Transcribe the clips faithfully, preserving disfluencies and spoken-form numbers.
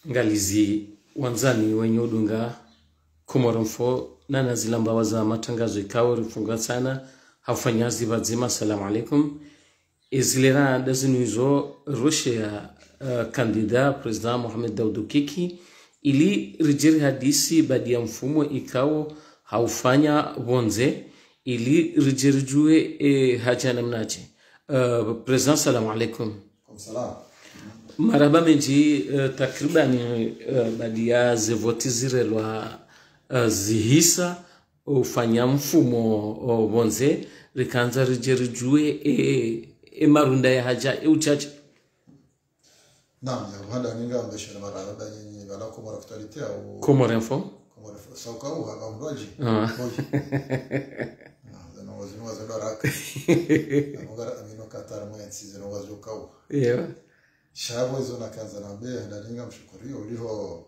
ngalizi wanzani wenye udunga Komoromfo na nazilamba waza matangazo ikawa rifunga sana hafanyazi bazima. Assalamu alaikum. Izilera dazinuizo rushe ya uh, kandida President Mohamed Daudu Kiki ili rijiri hadisi badi ya mfumo ikawo haufanya bonze ili rijiri jue e, haja namnaje. Uh, President, assalamu alaikum. Salam. Maraba menji uh, takribani uh, badi ya zevoti zirelwa uh, zihisa ufanya mfumo uh, bonze rikanza rijiri jue e, e marunda ya haja e uchache. Naam, ya hada ninga mbeshana maraba nyinyi bala Komoro Hospitality au Komoromfo Komoro sauka au haba mdoji. Ah. Zano wazino wazino raka. Ngara amino Qatar mwenzi zino wazuka au. Yeah. Shabo hizo nakanza nambe hada ninga mshukurio uliho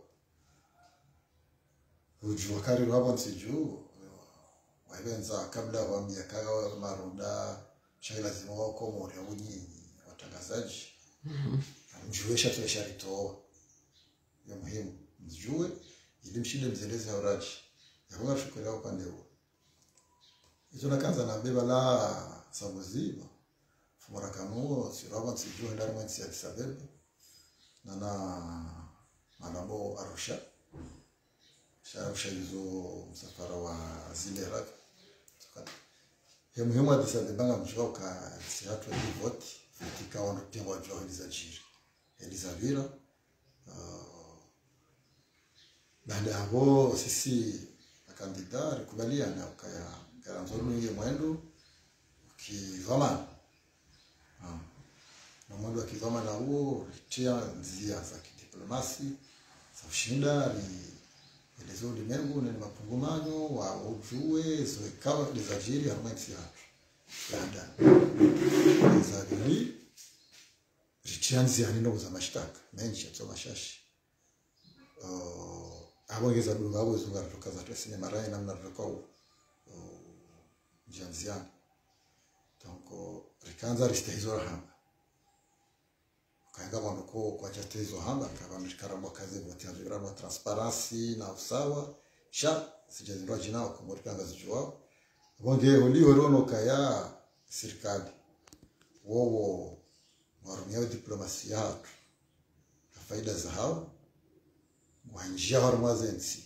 ujua kari wabo nsiju waibenza kabla wa miaka marunda shai lazima wako Komoro unyinyi watangazaji. Mhm. Mjuesha tuesharitoa ya muhimu mjue ili mshinde mzelezi hauraji yakunga shukuria upande huo hizo nakanza na beba la sabuziba fumara kanu siraba nsijue ndani mwenzi ya Addis Ababa na na manabo Arusha sha Arusha hizo msafara wa zile raka ya muhimu Addis Ababa mjua ka siatu ya vote katika wanotengo wa jua za jiri Elizavira uh, baada ya hapo sisi makandida rikubaliana ukaya garanzoni mwingi mwendo ukivamana uh, na mwendo wa kivamana huo ritia nzia za kidiplomasi za ushinda ri elezo ulimwengu na mapungumanyo wa ujue zo ikawa lizajiri ya mwezi hatu baada Elizavira Richianzi hanino za mashtaka menshi ya mashashi uh, abongeza dunga abo zunga rutoka za tesine marai namna rutoka u uh, janziana tonko rikanza ristehizo hamba kaanga wanoko kwa chatezo hamba kaba mshikara kazi wote azira na transparency na usawa sha sijazindwa jina kwa morikanga zijua bonge holi horono kaya serikali wowo warumia diplomasia hatu na faida za hao wanjia harumazensi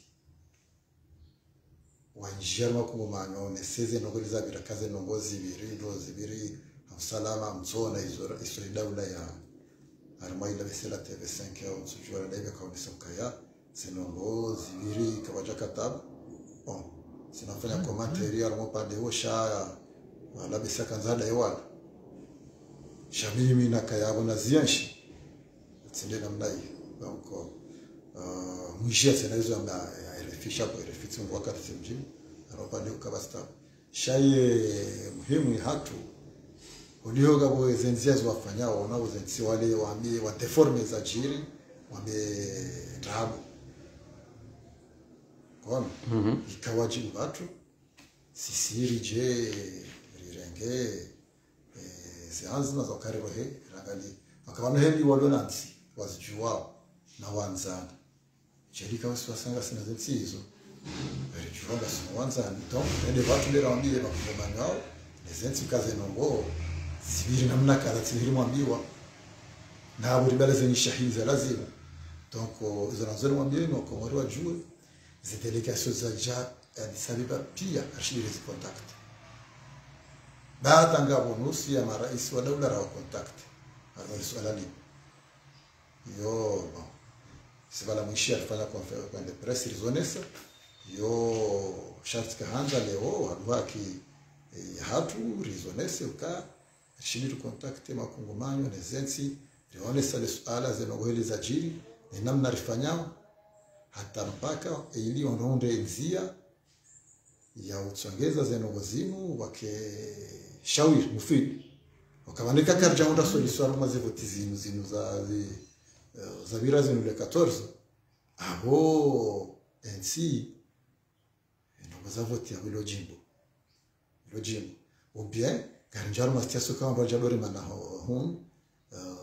wanjia makumumano neseze nogoliza birakaze nongozi ibiri ndo zibiri usalama mzona izo iso daula ya armaila besela T V cinq au sujua ndebe kwa nisokaya sinongozi ibiri kawaja katabu bon sinafanya commentary armo pande osha wala besaka nzada yewala shamimi na kayabo na zianshi tsinde namna hiyo donc uh, mjia senazo amba elefisha kwa elefitsi wakati simjini aropande ukabasta shaye muhimu hatu ulioga bo zenzia zwafanyao na uzenzi wale waambie wa deforme za jiri wame rabu kwa Mhm. ikawaji watu sisiri je rirenge zianzima za karirohe rangali akabana hendi walonansi wazijua na wanzana jelika wasanga sina zensizo berijua sina wanzana donc ende watu lera wambie bakubomanya wao nezensi kaze nongo sibiri namna kala sibiri mwambiwa na abo ribalaze ni shahiza lazima donc izo nazo mwambie no Komoro wajue zi delegations za ja Addis Ababa pia ashiri zi contact baada ngabo nusu ya marais wa daula wa contact hapo swala ni yo sibala mwishi alifanya conference kwa press rizonesa yo Charles Kahanja leo alwaki e, hatu rizonese uka shini contact makungumanyo nezensi rionesa le swala zenogoheli za jiri ni namna rifanyao hata mpaka ili onoonde nzia ya utsongeza zenogozimu wake shawiri mufidi wakabanika karja onda solution maze voti zinu zinu za zi, uh, za bira zinu le quatorze aho ensi ndo za voti ya bilo jimbo bilo jimbo ou bien karja mastia soka amba jadore mana hon uh,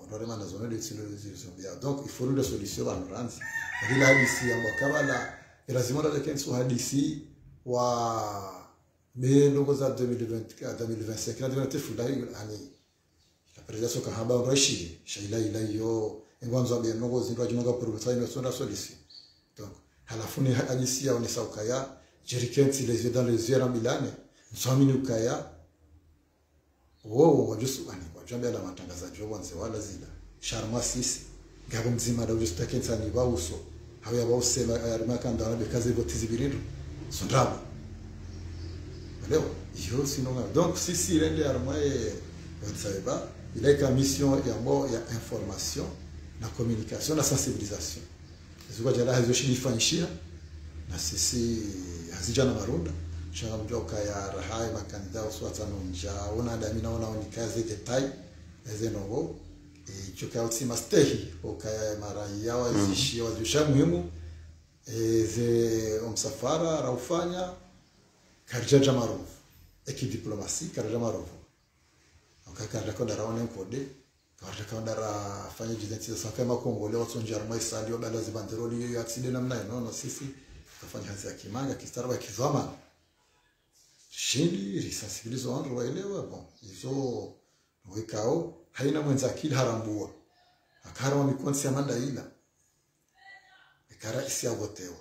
on a zone de solution bien donc il faut une solution en France bila hadisi ambayo kama la lazima ndio kenso hadisi wa mendo za deux mille vingt-quatre deux mille vingt-cinq na ndio fulai ani la presenza ka haba rashi shaila ila yo ingwanzo bia nongo zindu ajinoga production ino sonda solution donc halafuni hadisi ya onesa ukaya jerikenti les yeux dans les yeux en Milane msamini ukaya wao wajusu ani wajambia la matangazaji wao wanze wala zila sharma sisi ngabo mzima da ujusu takenza ni bauso hawe bausema arima kanda na bekaze botizibirindo sondraba leo hiyo sinonga donc sisi rende armaye watsaiba il a une mission ya mo ya information na communication na sensibilisation ziko jana hizo shilifanyishia na sisi hazijana marunda shanga mjoka ya rahai makandida uswata nonja ona dami naona ni kazi detail ezenogo e choka utsima stehi okaya marai yao zishia wazisha muhimu eze umsafara raufanya karjaja marufu eki diplomasi karjaja marufu akakarja kwa daraone kode karja kwa dara fanya jizensi za kama Kongo leo tsonja armai sali obala zibanderoli yo accident namna no no sisi kufanya kazi ya kimanga kistaraba kizama shindi risensibilizo wandu waelewa bon hizo wekao haina mwenza akili harambua akara wa mikonsi ya manda ila ikara isi ya gotewa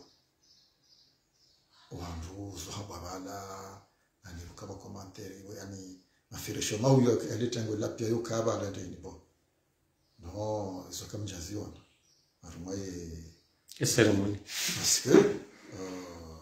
wandu zuhababala nani ukaba komanteri yani mafiresho mauyo yaletango lapia yo kaba la ndeni bo no iso kama jaziona marumaye ceremony parce que euh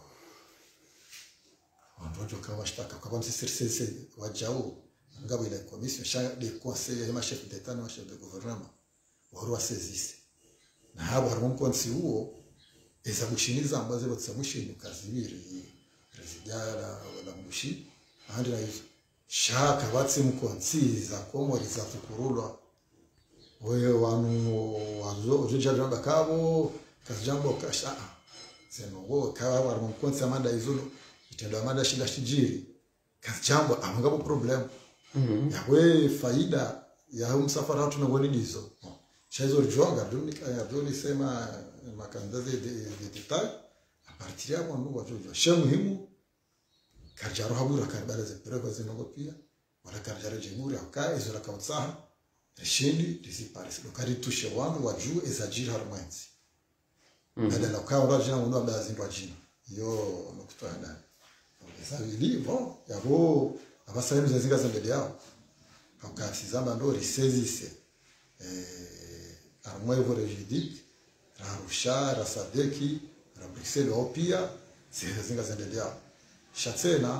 on doit joka washtaka kwa sisi sisi wajao ngabo ile commission cha de conseil ya chef d'état na chef de gouvernement waro asezise na habo harimo konsi huo eza bushiniza ambazo batsamushini kazibiri presidara wala mushi ahandi na hizo shaka batse mukonsi za komori za tukurulwa wewe wanu wazo ujijana bakabo kazijambo kasha sema wo kawa harimo konsi amanda hizo itendo amanda shinda shijiri kazijambo amangabo problem mhm yawe faida ya msafara watu na ngoni hizo Chezo jonga dunika ya doni sema makandaze de de detail a partir ya mwangu wajojo sha muhimu karjaro habura karbala ze prego ze nogo pia wala karjaro jemuri akae zo la kautsaha reshindi disiparis do kari tushe wangu waju ezajiri harmanzi nada la kwa ndo jina ndo abazi ndo jina yo nokutoa ndani eza bilivo yabo abasaimu zezinga za mbele yao akasizamba ndo risezise eh armoe vorejidi Arusha Rasadeki Rabrisel opia zezinga zendelea shatsena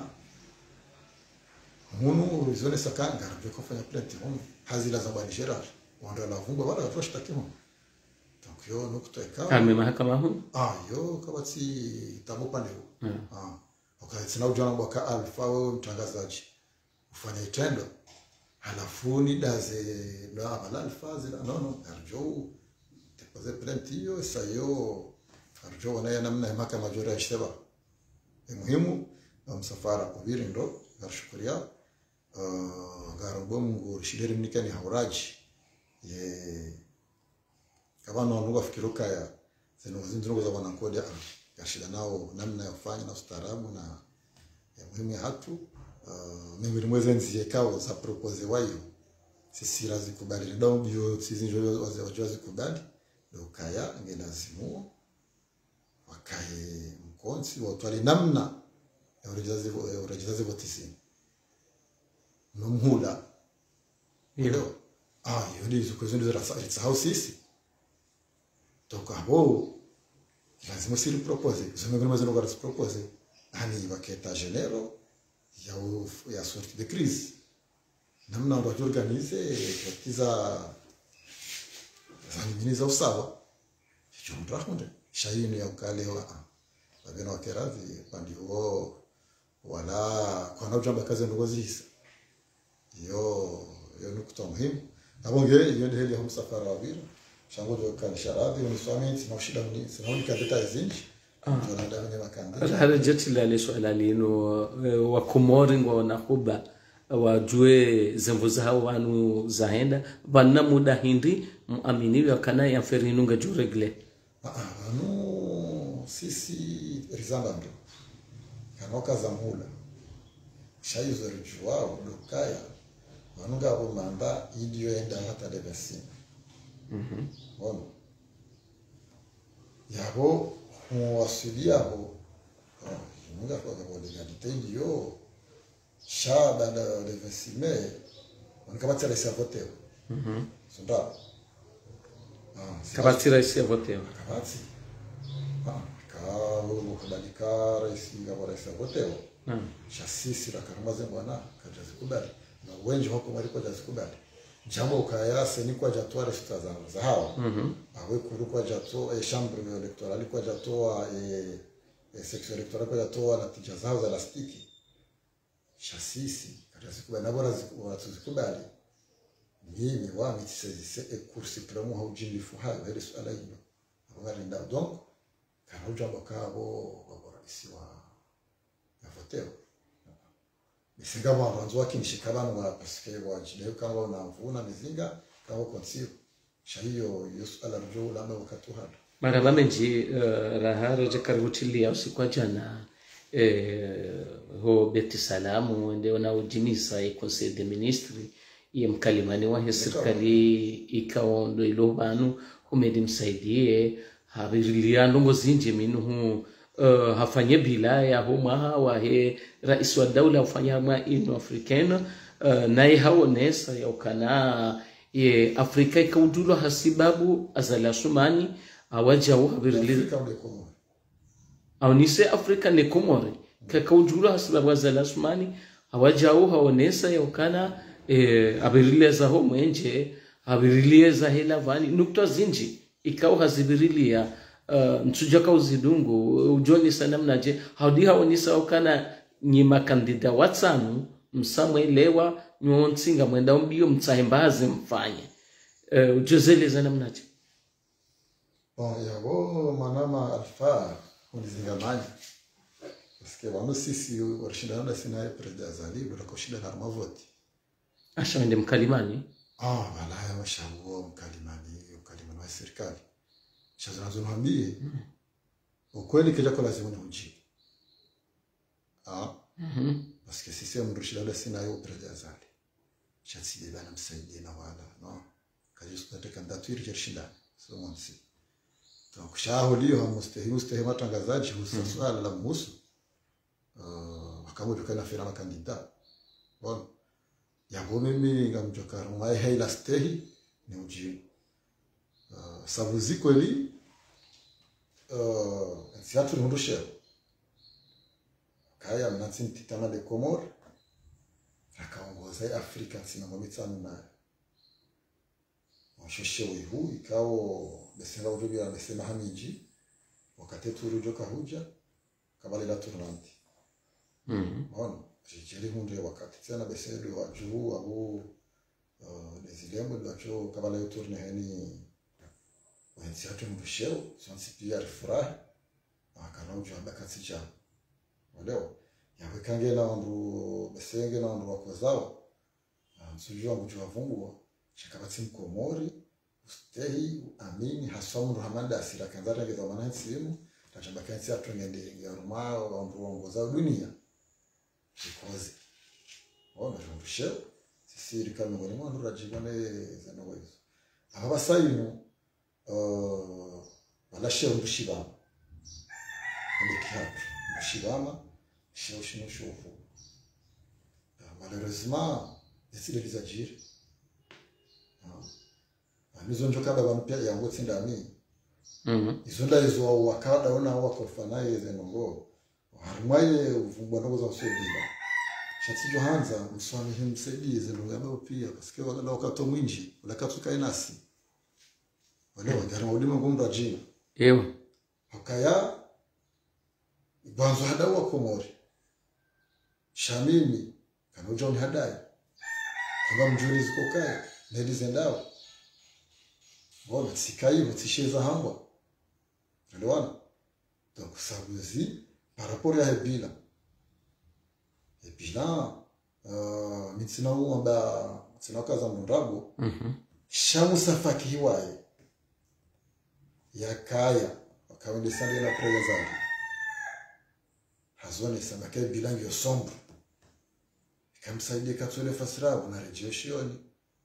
munu zone sakanga rabyo kufanya plenti hono hazila za bani Gerard wanda la vumba wala watoshitaki hono donc yo nokuteka ame mahakama hono ah yo kabati tabopa leo ah okaitsina ujana bwaka alfa wewe mtangazaji ufanya itendo halafuni daze la alfa zila no no arjo tepoze plentio sayo arjo wana namna maka majora ya shtaba muhimu msafara kubiri ndo garshukuria uh garobomu shideri mnikani hauraji ye kabano nuga fikiruka ya zeno zindugo za bana kodi ya shida nao namna ya kufanya na ustaarabu na ya muhimu ya hatu uh mimi mweze nzie kao za propose wayo sisi razi kubali ndo bio sisi njo wazi kubali ndo kaya ngelazimu wakae mkonsi watwali namna ya urejazi ya urejazi votisi nomhula hiyo ah hiyo ndizo kuzindo za sa house sisi toka hapo lazima siri propose zime kuna mazeno kwa propose ani waketa genero ya ya sorte de crise namna ndo organize kiza zanimini za usawa hicho mdrahunde shaini ya ukale wa wabena wakerazi pandi huo wala kwa na ujamba kazi ndogozi hisa yo yo nukuta muhimu abonge iyo ndi heli ya msafara wa bira shangojo kan sharadhi uniswami sina ushida mni sina uni kadeta izinji ndio nada kwenye makanda hada jeti la le swala lino wa Komori ngwa na kuba wajue zemvuza hao wanu zaenda bana muda hindi muamini wakana ya ferinunga juu regle ah no sisi rizamba ndo kanoka za mula shaizo rijuao dokaya wanunga abo manda idio enda hata devesi mhm ono yabo huwasiliaho munga kwa kwa legalite ndio shaba da devesime wanakabatira isi vote mhm sonda ah kabatira isi vote kabati ah kawo kubadika isi ngabora isi vote ah shasisi la karamaze bwana kajazi kubali na wengi wako waliko jazi kubali jambo ukayase ni kwa jatoa resulta za za hawa mhm awe kurukwa jato e chambre electorale kwa jatoa e, e section electorale kwa jatoa na tija zao za lastiki shasisi kajazi kubali na bora watuzikubali mimi wa mitise e kursi pramo haujini fuhayo ile swala hilo abari nda donc kana ujambo kabo babora isiwa ya voteo misinga wanzo wakinishikabana wa paske wa jideo kama unavuna mizinga kama konsiyo shahiyo yusala rjo lama wakati hada mara bamenji uh, rahara jakarutilia usikwa jana eh ho beti salamu ndio na ujinisa e conseil des ministres ye mkalimani wa serikali ikaondo ilobanu humedi msaidie habirilia ndongo zinje minuhu Uh, hafanye bila ya homa hawa he rais wa daula ufanya ma ino afrikana uh, naye haonesa ya ukana ye Afrika ikaudulu hasibabu azala sumani awaja wa habirili au nise Afrika ne Komore kakaudulu hasibabu azala sumani awaja wa haonesa ya ukana e, abirili za homo nje abirili za hela vani nukta zinji ikao hazibirilia Uh, mtujaka uzidungu ujoni sana mnaje haudi haonisa ukana nyima kandida watsanu msamwelewa nyonsinga mwenda mbio mtsahembaze mfanye uh, ujozele sana mnaje bon yabo manama alfa unizingamani paske wano sisi warshindana sina presida zali bila kushida na mavoti asha ende mkalimani ah wala washawo mkalimani ukalimani wa serikali chazo naambie ukweli kile kwa lazima ni uji ah mhm paske sisi mrushida la sina yo presida zali chatsi bana msaidie na wala no kaji sipate kandidaturi jershinda so monsi donc shahulio hamustahi mustahi matangazaji husu swala la musu uh akamu tukana fira na kandida bon yango mimi ngamjokara mai haila stehi ni uji uh savuziko li uh siatu ndushe kaya mnatsinti tama de Komor akaongoza Afrika sina mabitsano na washoshewe huu ikao besema ujubia besema hamiji wakati turujo kahuja kabale la tournante mhm bon jijeli hunde wakati tena besema wajuu abu uh desilemo lacho kabale la tourne hani wenzi atu mbusheo sansi pia rifurahi akanaujo abakati cha waleo yawe kange na wandu besenge na wandu wakozao nsujua mbujo wavungwa shakabatsi mkomori ustehi amini hasomu Hamada asira kanzara ngezo manansi simu tachabakansi atungende yaruma wandu wangoza dunia shikoze ona jumbusheo sisiri kama ngoni mwandu rajibane zanowezo aba basayinu uh balashe mbushibama ndikihapo mbushibama shio shino shofu malheureusement décide les agir ah nizo njoka baba mpya yango tsindami mhm izonda izo wakada ona wakofana yeze ngo harmaye uvungwa ndogo za usebila shatsi johanza mswami himsaidize ngabo pia paske wala wakato mwinji wala katuka inasi wale wajara udima ngomba jina ewa hakaya banzo hada wa Komori shamimi kana John hadai kama mjuri zikokae nedi zendao bona sikai mutisheza hangwa ndoana donc sabuzi par rapport à Ebila Ebila uh, mitsina uamba tsina kaza mundago mhm shamu safaki hiwaye yakaya wakawende sande na prega zangu hazone samake bilangi yo sombre ikamsaidia katole fasira na rejeshioni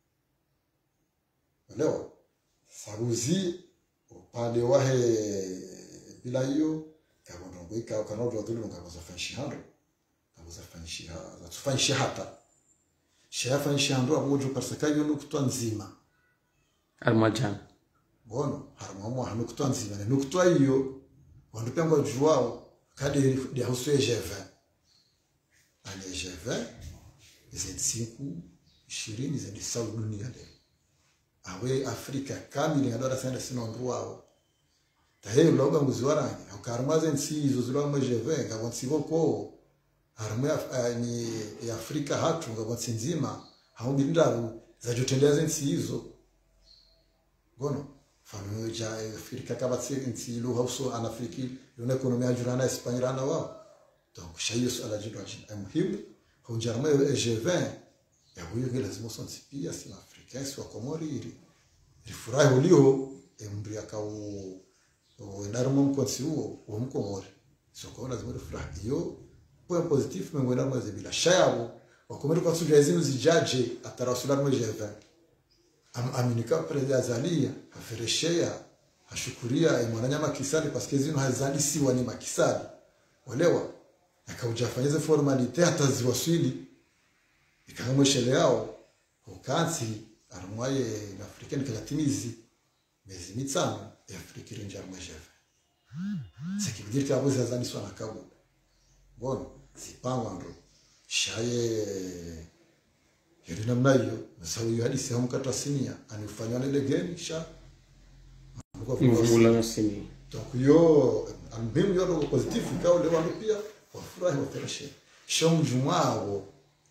leo saruzi upande wahe bila hiyo kabondo ngoika kanodo wadulu ngaza fanshi hando ngaza fanshi ha za fanshi hata shafa nshando abojo parsakayo nukutwa nzima armajan bono harumamo hanukutwa nzima ne nukutwa hiyo wandu pemba juwao kadi ya huswe jeve ane jeve zedi siku ishirini zedi sawu dunia leo awe Afrika kamili ngadora senda sino nduwao tahe loga nguziwarangi ukarmaze nsi izo zilwa mjeve ngabonsibo ko harumwe ni ya Afrika hatu ngabonsi nzima haumbindaru zajotendeza nsi hizo gono fano ja Afrika kabatse nsi lo hauso an Afriki yone ekonomia ajurana Espanyana wao donc shayo ala jidwa muhimu honjarma G vingt ya huyo lazima sonsi pia si Afrika si wa Komori ili rifurahi ulio emri akao wendarmo mkonsi huo wa Mkomori soko lazima rifurahi hiyo point positif mengwenda mwaze bila shayabo wakomeri kwa suja zinu zijaje atarasular mwa G vingt am aminika prezi azalia afereshea ashukuria mwananya makisali paske zinu hazali si wani makisali walewa akaujafanyeze formalite hata ziwasili ikamweshele yao ukansi arumwaye na African kalatimizi mezi mitsano ya Afrika renja mwejefe sekibidir ka boza zani swana kabu bon sipangwa ndo shaye yuri namna hiyo sawi hadi sehemu kata sinia anifanywa ile geni sha mvumula na sini donc yo ambim yo ro positif ka ole wandu pia wafurahi wafereshe shom jumao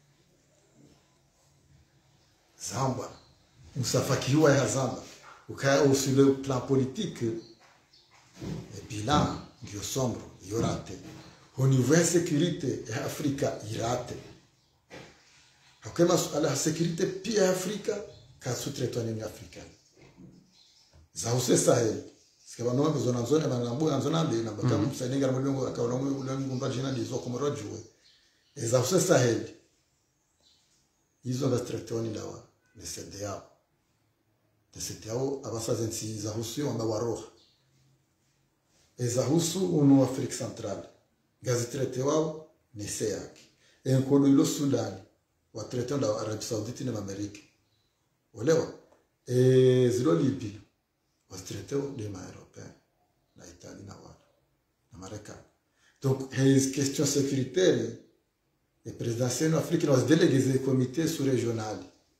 zamba usafakiwa ya zamba ukaya sur le plan politique et bilan ndio sombre yorate au niveau de sécurité ya Afrika irate hakema ala sécurité pia Afrika ka sous-traitant ni Afrika za use Sahel sikaba no zona zona na mbuga zona mbe na baka msaidinga mulongo akaolongo ulengo mbajina ndizo komorojwe za use Sahel hizo za sous-traitant ni dawa ni C D A O de C D A O abasaze nsi za husu wamba waroha eza husu unu Afrika Central gazi traité wao ni C A C enkodo ilo Sudan wa traité da Arabia Saoudite na Amerika olewa e zilo Libya wa traité de ma européen na Italie na wala na Marekani donc les questions sécuritaires le président seno Afrique nos délégués des comités sous-régional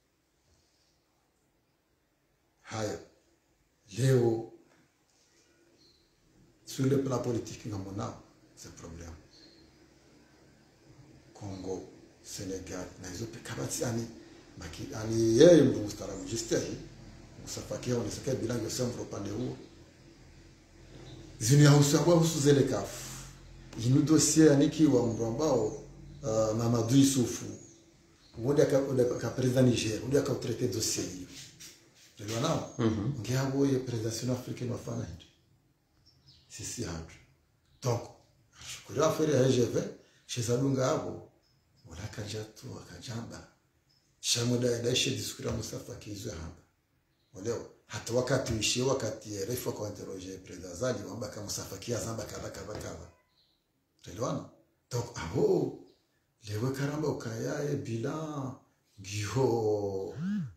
haya leo sur le plan politique ngamona c'est problème Congo Sénégal na hizo kabati ani maki ani yeye mstara mjisteri msafakia wanasaka bilango ya sembo pande huo zini ya usabwa usuzele kafu inu dossier aniki wa mbambao uh, Mamadou Issoufou mmoja ka president Niger mmoja ka traité dossier hiyo ndio nao ngiabo ye president africaine wafanya hivi sisi hatu donc shukuru afere ya G vingt shezalunga hapo wala kajatu akajamba shamuda daishe diskura Mustafa kizwe hapa waleo hata wakati uishie wakati refu kwa interroger president Zali wamba kama Mustafa kia zamba kadha kadha kadha tuelewana donc aho lewe karamba ukayaye bilan giho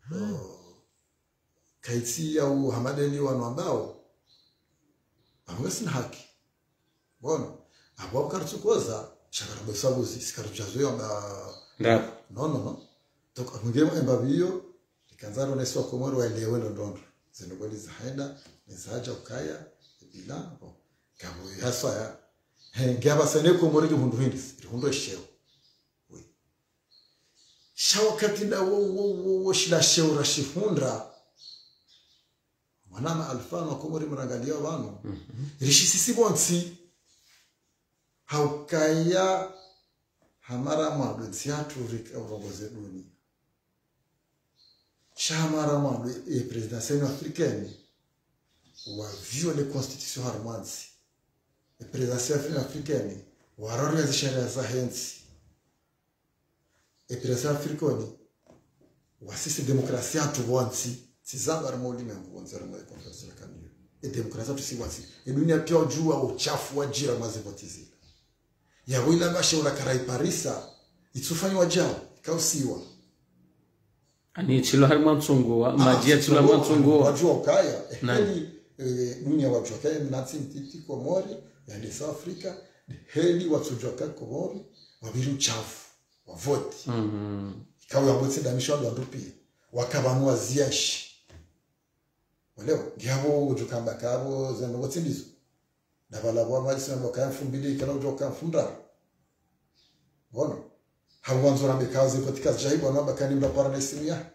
kaiti ya uhamadeni wanu ambao amwesi na haki bono abo kartukoza shakarabo sabuzi sikarujazo yamba no no no donc ngemo embabiyo ikanzaro neso komoro waelewe ndondo zinogoli zahaenda nizaja ukaya bila bo kabo yaswa ya ngaba sene komoro hundu hindi hundu sheo we shawakati da wo wo wo shila sheo rashifundra mwanama alfano komori mrangalia wano rishi sisi bonsi haukaya hamara mwadwe tsiatu rika urongoze dunia chamara mwadwe e presidentielle africaine wa viole constitution harmanzi e presidentielle africaine wa roria zisharia za hensi e presidentielle africaine wa sisi demokrasia tu wansi sizaba ramoli mengu wanzara mwa conference la kanyo e demokrasia tu si wansi e dunia pia ujua uchafu wa jira mwaze votizi ya wila bashe ula karai parisa itufanyi wajao kausiwa ani chilo harman tsungwa majia chilo harman tsungwa wajua ukaya heli dunia wajua kaya mnatsi mtiti Komori ya South Africa heli watujua kaya Komori wabiru uchafu wavoti mhm ikawa yambotse damisho ndo ndupi wakabanwa ziashi waleo ngabo ujukamba kabo zeno wotsindizo dabala bwa mali sema kaya fumbili kana ujoka funda bona hawanzora bekaze katika jaibu na bakani mla paranesimia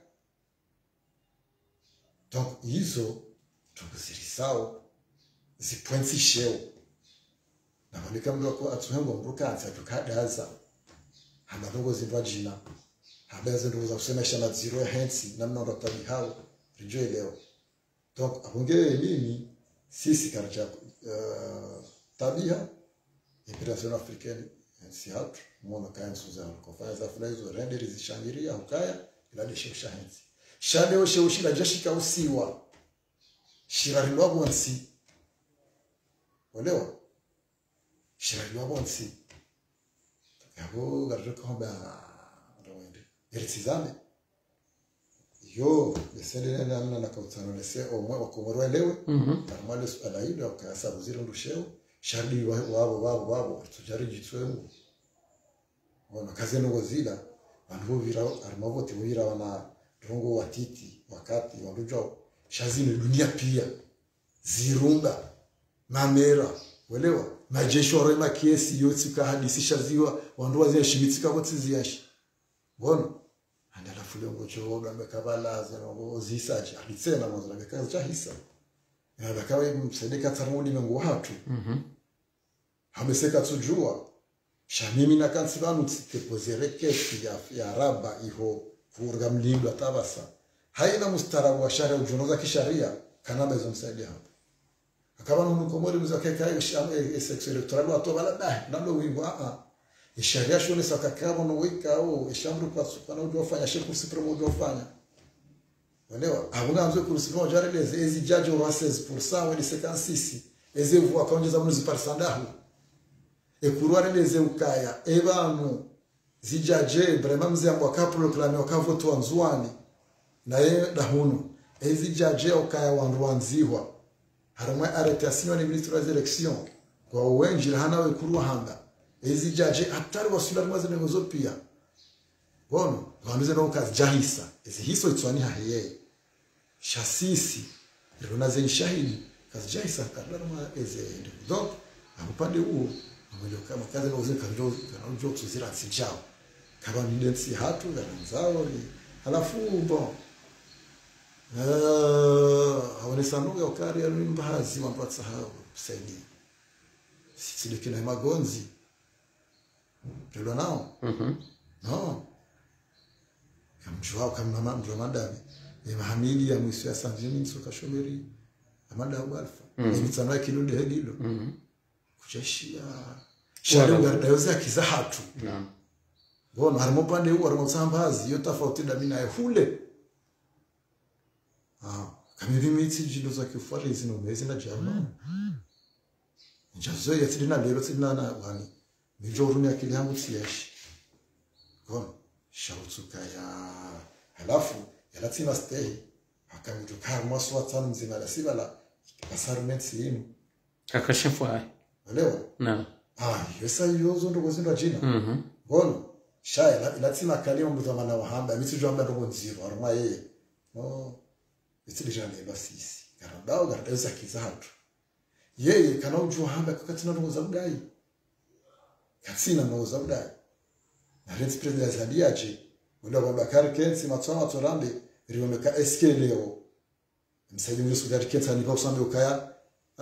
donc hizo tukuzirisao zipwensi sheo na malika mlo kwa atuhengo mruka atukadaza hamadongo zindwa jina habaze ndo za kusema shana zero hensi namna ndo tabi hao rinjo leo donc abonge mimi sisi karacha uh, tabia imperial africaine si hatu mwana kaya suzana kwa fanya za fulaizo renderi zishangiria ukaya ila deshe shahensi shade oshe ushila jashika usiwa shirari lwabo nsi olewa shirari lwabo nsi yabo garjo komba ndawende eritizame yo besende na na kautano lese omwe wakomoro elewe mhm armale alaida ukasa buziro ndusheo shadi wabo wabo wabo tujari jitwengu wana kazi no zila vanhu vira armavote vira wana rongo watiti wakati wandujo shazini dunia pia zirunga mamera welewa majesho rema kiesi yotsi ka hadisi shaziwa wandu zia shimitsika votsi ziashi bona andala fulongo choga mekabala zeno zisaje alitsena mwanzo na kazi cha hisa na bakawe msedeka tarmudi mengo hatu mhm hameseka tujua shamimi na kansibanu tsitepozere kesi ya ya raba iho furga mlindo atabasa haina mustarabu wa sharia ujonoza kisharia kana bezo msaidia hapo akawa mkomori mzake kai shamu section electoral watu bala dah nando wingo a a sharia shone sakakamo no wika au shamru kwa supana ujofanya sheku supremo ujofanya walewa abuna mzo ku supremo jareleze ezi judge wa seize pourcent wa sekansi ezi vua kaongeza mnuzi parsandahu ekuruare leze ukaya ebanu zijaje brema mzambo akaproclame wakavoto wanzwani naye dahuno ezijaje ukaya wanruanziwa haramwe arretation ni ministre des élections kwa wenji hana we kurwa hanga ezijaje atari wasula mwaze negozo pia bono wanduze no kazi jahisa ezi hiso itswani haye shasisi rona zen shahidi kazi jahisa kadarma eze donc upande huo mweleo kama kazi na uzeka ndio ndio tuzira sijao kama ni densi hatu na nzao halafu bon eh haone sanoga ukari ya mbahazi mambo sahau saidi sisi lekina magonzi ndio nao mhm no kamjua kama mama ndio madami ni mahamili ya mwisho ya sanjini msoka shomeri amada alfa ni tsana kilude hedilo mhm kuchashia sharinga dayoza kizahatu naam bona harimo pande huwa harimo sambazi yo tofauti da mina hule ah kama vimitsi jilo za kifari zino mezi na jama njazo ya tilina lero tilina na wani nijoru ni akili yangu siyeshi bona shautsuka ya halafu ya latina stay akamjuka mwaso watano mzima la sibala asarmenti yinu akashafu hai elewa naam ah yesa yozo ndo gozindo jina mhm bona shaya ilatima kalio mbuza mana wahamba mitsijwa amba ndo nziro aruma yeye no itsilijane basisi garandao garandao kizahatu yeye kana ujwa hamba katina ndo zabudai katsina ndo zabudai na red president zaliaje wala babakar kensi matsama torambe riwoneka eskeleo msaidi mwesu gari kensa ni pausambe ukaya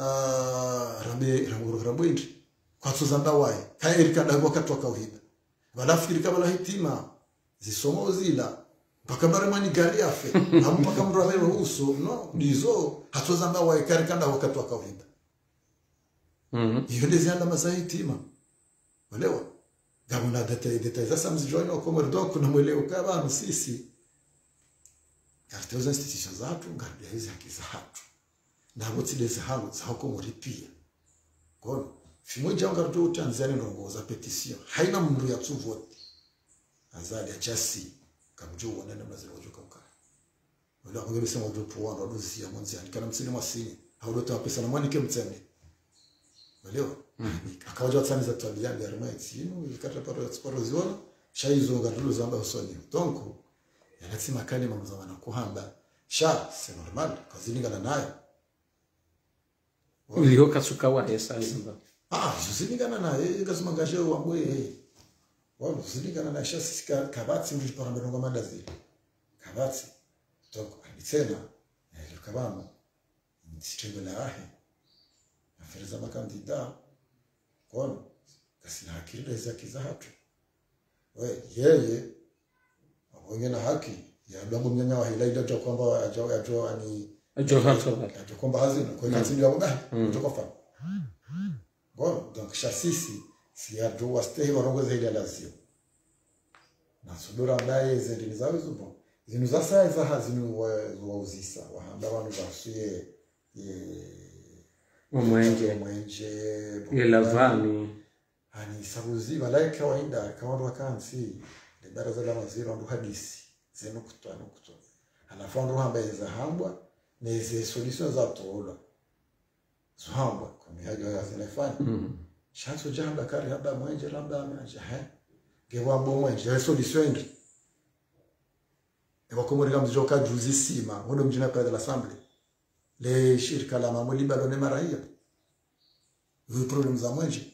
ah rambe ramuro ramwendi kwa tuzanda wae kaya erika dago katoka uhida wala fikiri kama la hitima zisoma zila mpaka bare mani gari afe hapo mpaka mtu ambaye ruhusu no ndizo hatoza mbao waikari kanda wakati wa kawaida. Mhm. Hiyo ndio zianda masahitima. Walewa. Gamuna data data sasa mzijoina kwa mwerdo kuna mweleo kama sisi. Karteuza institution zatu ngardia hizi haki za hatu. Na wote dezi hangu za huko muripia. Kwa fimoja ngardo Tanzania ndongoza petition. Haina mndu ya tuvote. Azali ya chasi kamjua wanene maziro joka ukara. Wala ngebe sema ndo tuwana ndo zia mwanzi anikana msini mwasini. Haudo ta pesa na mwani kemtseme. Walewa. Akawaja tsani za twaliani ya remaiti ino ikata paro ya tsiparo ziona shaizo ngardo zamba usoni. Tonko yanatsima kali mamza wana kuhamba. Sha c'est normal kazilingana nayo. Iliyo kasuka wa hesa zimba. Ah, zilingana nayo ngazima ngaje wa mwe. Wao zilingana na sha sika kabati ndi parambeno ngoma ndazi. Kabati tonko alitena ile kabama nditembela ahe. Afereza makandida kono kasina hakiri za kizahatu. We yeye wengine na haki ya blango mnyanya wa hila ila kwa kwamba ajao ajao ani ajao hata ajao kwamba hazina kwa hiyo katini ya mbona kutoka fa bon donc chasisi si ya do wastehi warongo zaidi ya lazio na sudura ndaye zendini zawe zubo zinu za saa za hazinu wa uzisa wa handa wanu basuye mwenje mwenje elavani ani sabuzi malaika waida kawandu wakansi de baraza la maziro ndo hadisi zenu kutwa nukutwa alafu ndo hamba za hambwa neze solution za tola zhambwa kwa mihajo ya zinafanya mhm shanzo jamba kari haba mwenje labda ameaje he gewa bo mwenje ya solution ndi ewa komorika mjoka juzi sima wono mjina kwa la assembly le shirika la mamuli balo ne maraia vi problem za mwenje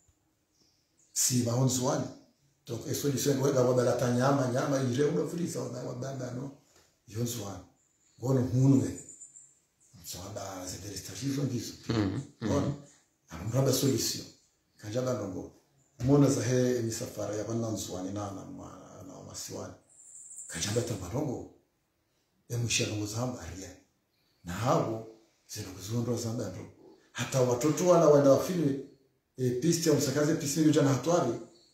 si mahonzwani donc eso solution wega wabala tanyama nyama ire uno frisa na wabanda no yonzwani ngono hunwe msaba zederistashizo ndizo mhm ngono amraba solution kanjaba ndongo mona za he misafara ya bana nzwani na na na masiwani kanjaba tambarongo emushano zamba aria na hao zino kuzondo zamba ndo hata watoto wala waenda wafili e piste msakaze piste ndio jana hatwari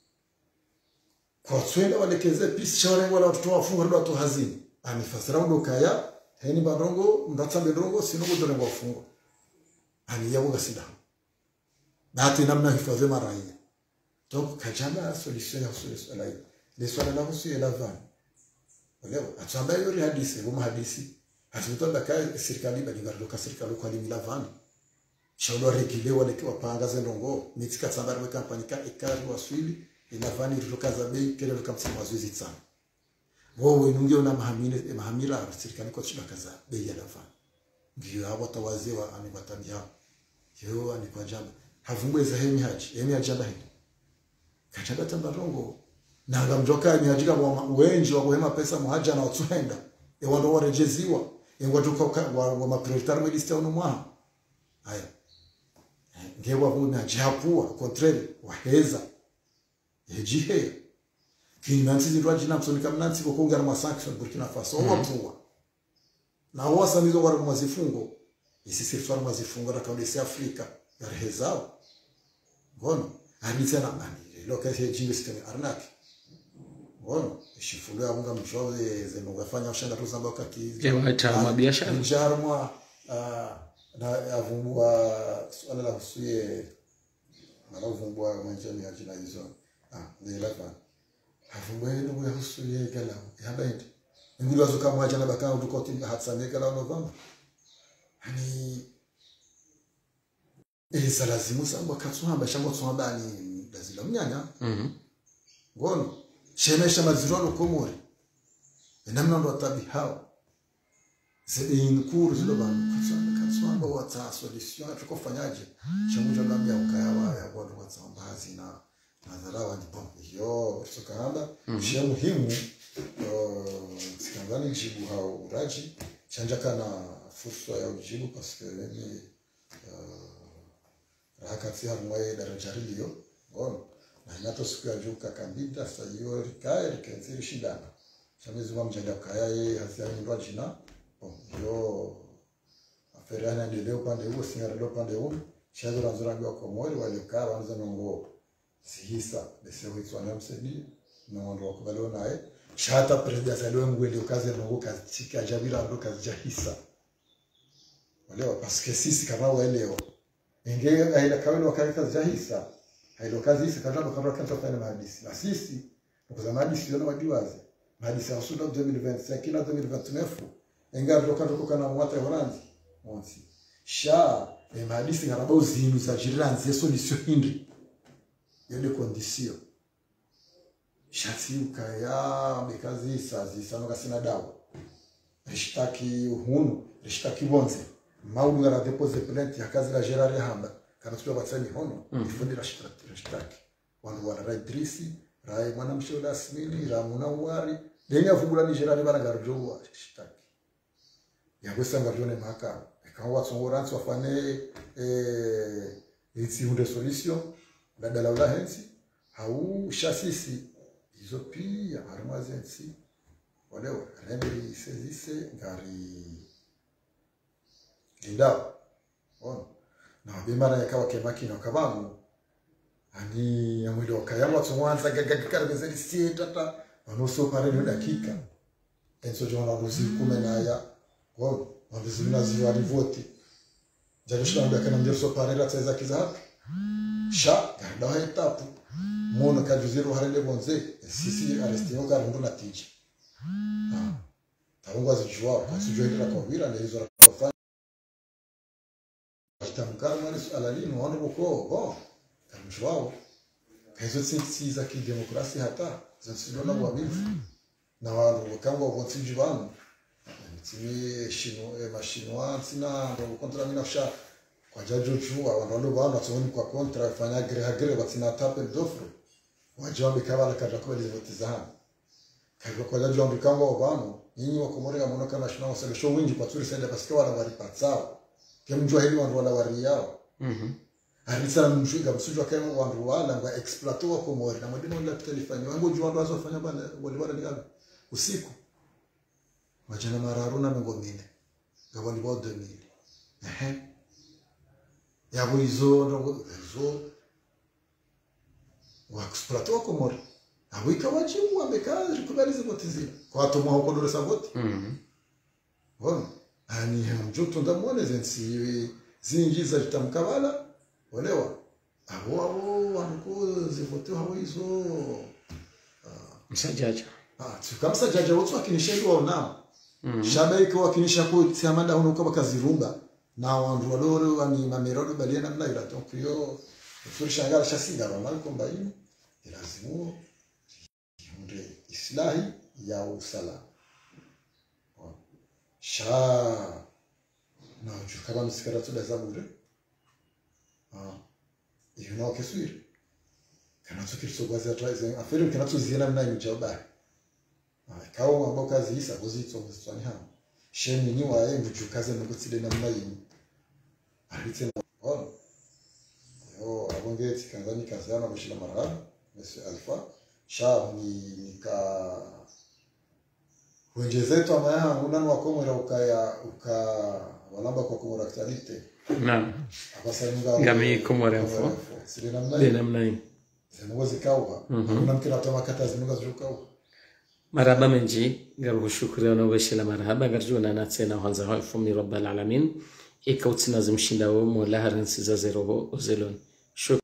kwa twenda walekeze piste shore wala watoto wafunga ndo watu hazini anifasira ndo kaya heni barongo ndatsambe ndongo sinogo dore ngo fungo ani yabo gasida dati namna hifadhi maraia donc kajamba solution ya solution la le swala la husu la van leo atamba yori hadisi huma hadisi hatutoba kai serikali bali ngaruka serikali kwa limi la van shaudo regile wale kwa panga zendongo mitika tsamba rwe kampani ka ekari waswili ina vani rukaza bei kile rukamsema mazoezi tsana wowe nunge una mahamile mahamira serikali kwa chibakaza bei ya lafa ngiyo hapo tawaziwa ani batabia yo ani kwa jamba havumbweza hemi haji hemi ajanda hili kachanda tambarongo na ngamjoka ni ajika wa wenji wa kuhema pesa muhaja na watuenda e wando warejeziwa e watuka wa, wa maprioritar medista unu mwa haya ngewa huna japua contraire waheza ejihe kinansi zirwaji na msonika mnansi kwa kuungana ma sanction Burkina Faso mm -hmm. Wapua na wasa mizo wara mazifungo isi sirfar mazifungo na kaunti ya Afrika ya rehezao ngono anisa na nani lokasi jingi sistemi arnaki ngono ishifulu ya unga mchoze zenogafanya ushanga tu zamba wakati ya hata mabiashara njarmwa na avumbua swala la husuye na avumbua manjani ya jina hizo ah ni lafa avumbua ndio husuye gala yabaidi ngilo zo kama jana bakao tukoti hatsane gala novamba hani elisa lazimu samba katsuhamba shango tsuhamba ni lazila mnyanya mhm ngono shemesha mazirano komori namna ndo tabi hao zidi inkuru zilo bana katsamba katsamba wata solution atukofanyaje chamuja gambia ukayawa ya bodo watsamba hazina nadharawa ni pombe yo tukahanda shia muhimu sikandani jibu hao uraji chanja kana fursa ya ujibu paske ni rakati ya mwae daraja hilo ngono na inato siku ya juu kakambita sasa hiyo rikae rikaenzi shindana chamezi wa mjenda kaya yeye hasia ndo jina yo aferana ndio pande huo singara ndo pande huo shazo ranzura kwa komori wale kaa wanza nongo sihisa bese witwa na msedi na ndo wakubaliwa naye shata president aliwe mwende ukaze nongo katika jabira ndo kazi hisa wale paske sisi kama waelewa ingeo aila kawelo kazi hisa hailo kazi hisa kadro kabla kanta fanya mahadisi na sisi kwa mahadisi ndio wajiwaze mahadisi ya suda elfu mbili na ishirini na elfu mbili na ishirini na tatu engaro kadro kana mwata horanzi onsi sha e mahadisi ngaraba uzinu za jiranzi yeso nisio hindi yele condition shati ukaya bekazi sazi sanoka sina dawa rishtaki uhunu rishtaki bonze maudu ngara depose plainte ya kazi la Gerard Hamba kana tuwa batsani hono ifundi rishtaki rishtaki wandu wana Raidrisi rai mwana mshola asmini ramuna wari denya fugula ni Gerard bana garjo rishtaki ya kusanga jone mahakama kama watu woranzi wafane eh isi hunde solution la dala la hensi hau shasisi hizo pia harmazensi walewa rembi sezise ngari linda on na bimara yakawa kemaki na kabamu ani amwilo kayama tuanza gagagakara bezeli si tata wanoso pare ni dakika enso jona ruzi kume na ya on wazizina ziwa rivoti jarushana ndio kana ndio so pare la tseza kizapi sha ganda etapu mono kajuziro harele bonze sisi arestio ka ndo natiji ah taungwa zijua kwa sijua ile kwa vira na hizo rafanya kitamkara mwana alalini wana boko bo kamjwao kaizo sisi za kidemokrasia hata za sijona wa bifu na wao kama wonsi wanu timi shino e mashino sina ndo kontra mina sha kwa jajo chua wanalo bana tsoni kwa kontra fanya gre hagre batina tape dofro wajombe kabala kaja kwa lizotizana kaja kwa jajo ambikanga bana nyinyi wakomorega mono kana shina wasale show wingi kwa tsuri sende paske wala wali patsao kemjua hili wandu wala wali yao mhm arisala mjua msujua kama wandu wala ngwa exploiter wa komori na mwendino ndio telefoni wangu jua ndo azofanya bana wali wala ni usiku majana mararuna mengomine gabali bo deux mille eh yabo izo ndo zo wa exploiter ko mori awika wajibu amekaza kubaliza botizina kwa tomo hoko dole saboti mhm wona ani hamjoto ndamone zensi zingiza litamkabala olewa abo abo wanko zivote hawo izo msajaja ah tukamsa jaja wotu akinishindwa ona Mm. Shabe iko wakinisha ko tiamanda hono kwa kazirumba na wandu waloro wani mamerado baliana mna ila donc yo furishangara shasinga ronaldo komba hii lazima yunde islahi ya usala sha na chukaba msikara tu da zabure ah iyo na kesuri kana tukirso gwazi atraize afiri kana tuziena mna imjaba kawo maboka zisa bozitso mswani hano sheni ni wae mvukaze nokutside na mnayi arite on yo abongeti kanzani kazana bashila maraba monsieur alpha sha ni nika wenjezetu amaya unani wakomera ukaya uka walamba kwa komora ktalite naam abasanunga ngami komora info sile na mnayi na mnayi zemoze kawa kuna mkira tama kata zimunga zukawa marhaba menji garu shukran na washila marhaba garjuna na tsena hanza haifumi rabbil alamin ikautsina zimshinda wa mola harin siza zero zelon